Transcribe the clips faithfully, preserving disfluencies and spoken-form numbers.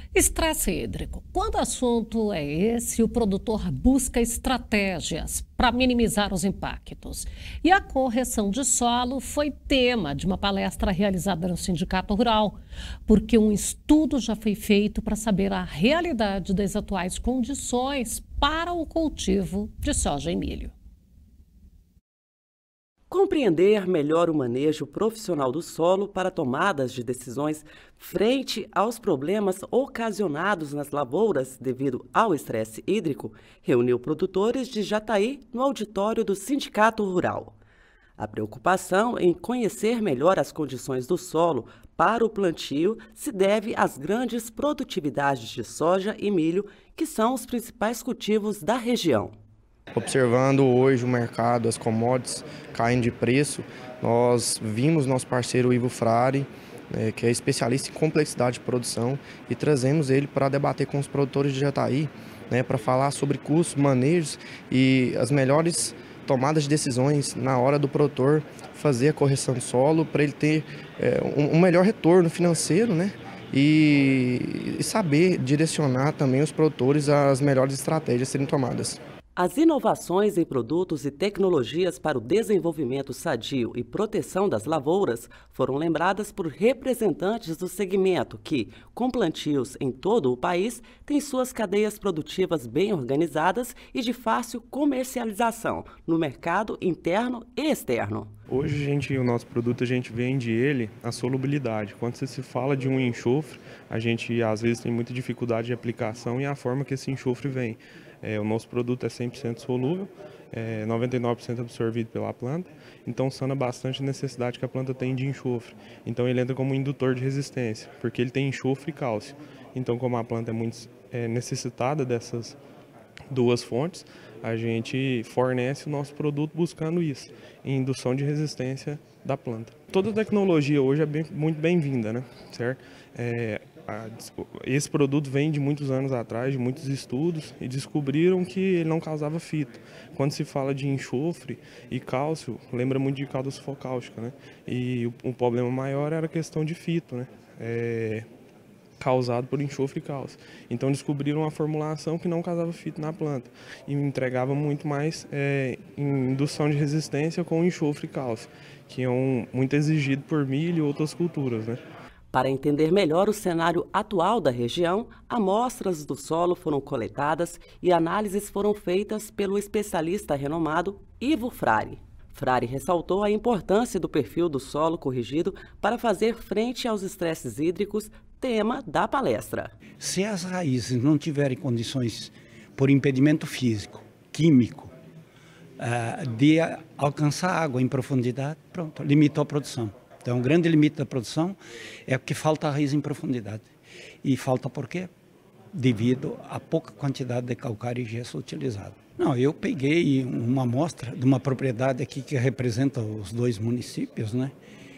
Estresse hídrico. Quando o assunto é esse, o produtor busca estratégias para minimizar os impactos. E a correção de solo foi tema de uma palestra realizada no Sindicato Rural, porque um estudo já foi feito para saber a realidade das atuais condições para o cultivo de soja e milho. Compreender melhor o manejo profissional do solo para tomadas de decisões frente aos problemas ocasionados nas lavouras devido ao estresse hídrico reuniu produtores de Jataí no auditório do Sindicato Rural. A preocupação em conhecer melhor as condições do solo para o plantio se deve às grandes produtividades de soja e milho, que são os principais cultivos da região. Observando hoje o mercado, as commodities caindo de preço, nós vimos nosso parceiro Ivo Frari, né, que é especialista em complexidade de produção, e trazemos ele para debater com os produtores de Jataí, né, para falar sobre custos, manejos e as melhores tomadas de decisões na hora do produtor fazer a correção do solo, para ele ter é, um, um melhor retorno financeiro, né, e, e saber direcionar também os produtores às melhores estratégias a serem tomadas. As inovações em produtos e tecnologias para o desenvolvimento sadio e proteção das lavouras foram lembradas por representantes do segmento que, com plantios em todo o país, têm suas cadeias produtivas bem organizadas e de fácil comercialização no mercado interno e externo. Hoje a gente, o nosso produto, a gente vende ele a solubilidade. Quando você se fala de um enxofre, a gente às vezes tem muita dificuldade de aplicação e a forma que esse enxofre vem. É, o nosso produto é cem por cento solúvel, é noventa e nove por cento absorvido pela planta, então sana bastante a necessidade que a planta tem de enxofre. Então ele entra como indutor de resistência, porque ele tem enxofre e cálcio. Então, como a planta é muito é, necessitada dessas duas fontes, a gente fornece o nosso produto buscando isso, em indução de resistência da planta. Toda tecnologia hoje é bem, muito bem-vinda, né? Certo? É, a, esse produto vem de muitos anos atrás, de muitos estudos, e descobriram que ele não causava fito. Quando se fala de enxofre e cálcio, lembra muito de calda sulfocálcica, né? E o, o problema maior era a questão de fito, né? É, causado por enxofre e cálcio. Então descobriram uma formulação que não causava fito na planta e entregava muito mais é, em indução de resistência com enxofre e cálcio, que é um, muito exigido por milho e outras culturas, né? Para entender melhor o cenário atual da região, amostras do solo foram coletadas e análises foram feitas pelo especialista renomado Ivo Frari. Frari ressaltou a importância do perfil do solo corrigido para fazer frente aos estresses hídricos, tema da palestra. Se as raízes não tiverem condições, por impedimento físico, químico, de alcançar água em profundidade, pronto, limitou a produção. Então, o grande limite da produção é porque falta a raiz em profundidade. E falta por quê? Devido à pouca quantidade de calcário e gesso utilizado. Não, eu peguei uma amostra de uma propriedade aqui que representa os dois municípios, né?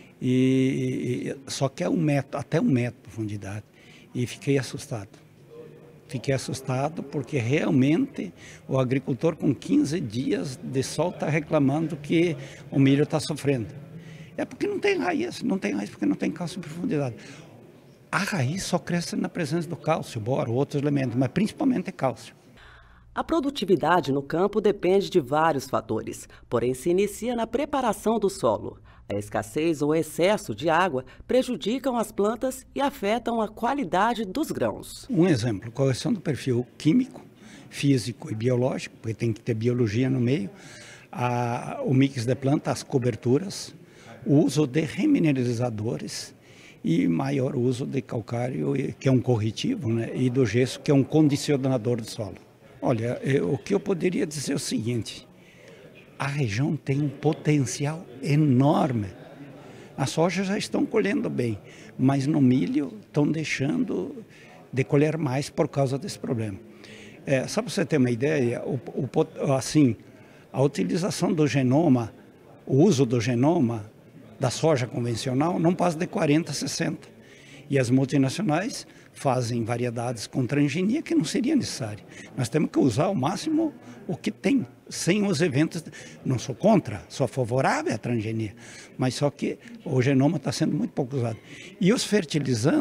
E, só que é um metro, até um metro de profundidade. E fiquei assustado. Fiquei assustado porque realmente o agricultor com quinze dias de sol está reclamando que o milho está sofrendo. É porque não tem raiz, não tem raiz porque não tem cálcio em profundidade. A raiz só cresce na presença do cálcio, boro, outros elementos, mas principalmente cálcio. A produtividade no campo depende de vários fatores, porém se inicia na preparação do solo. A escassez ou excesso de água prejudicam as plantas e afetam a qualidade dos grãos. Um exemplo, correção do perfil químico, físico e biológico, porque tem que ter biologia no meio, a, o mix de planta, as coberturas, o uso de remineralizadores e maior uso de calcário, que é um corretivo, né, e do gesso, que é um condicionador do solo. Olha, eu, o que eu poderia dizer é o seguinte: a região tem um potencial enorme. A soja já estão colhendo bem, mas no milho estão deixando de colher mais por causa desse problema. É, só para você ter uma ideia, o, o, assim, a utilização do genoma, o uso do genoma da soja convencional não passa de quarenta, sessenta. E as multinacionais fazem variedades com transgenia que não seria necessário. Nós temos que usar ao máximo o que tem, sem os eventos. Não sou contra, sou favorável à transgenia, mas só que o genoma está sendo muito pouco usado. E os fertilizantes,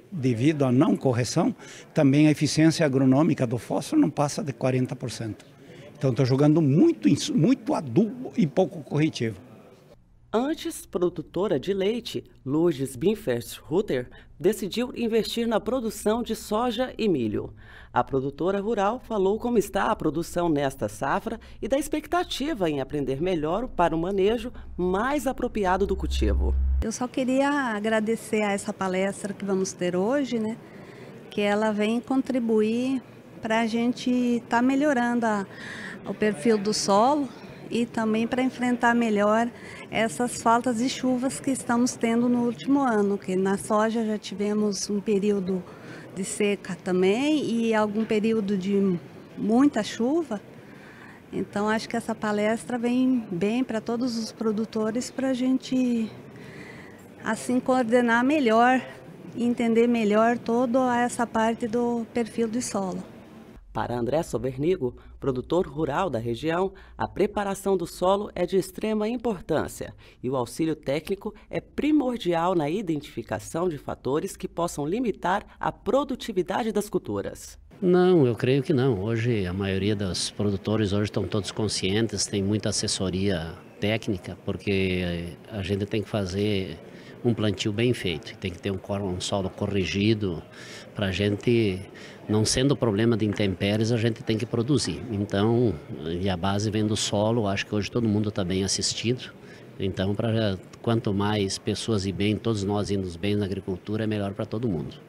devido à não correção, também a eficiência agronômica do fósforo não passa de quarenta por cento. Então estou jogando muito, muito adubo e pouco corretivo. Antes produtora de leite, Lourdes Binfest-Rutter decidiu investir na produção de soja e milho. A produtora rural falou como está a produção nesta safra e da expectativa em aprender melhor para o manejo mais apropriado do cultivo. Eu só queria agradecer a essa palestra que vamos ter hoje, né? Que ela vem contribuir para a gente estar tá melhorando a, o perfil do solo e também para enfrentar melhor essas faltas de chuvas que estamos tendo no último ano, que na soja já tivemos um período de seca também e algum período de muita chuva. Então acho que essa palestra vem bem para todos os produtores para a gente assim coordenar melhor e entender melhor toda essa parte do perfil do solo. Para André Sobernigo, produtor rural da região, a preparação do solo é de extrema importância e o auxílio técnico é primordial na identificação de fatores que possam limitar a produtividade das culturas. Não, eu creio que não. Hoje a maioria dos produtores hoje estão todos conscientes, tem muita assessoria técnica, porque a gente tem que fazer um plantio bem feito, tem que ter um, um solo corrigido para a gente, não sendo problema de intempéries, a gente tem que produzir. Então, e a base vem do solo, acho que hoje todo mundo está bem assistido. Então, pra, quanto mais pessoas e bem, todos nós indo bem na agricultura, é melhor para todo mundo.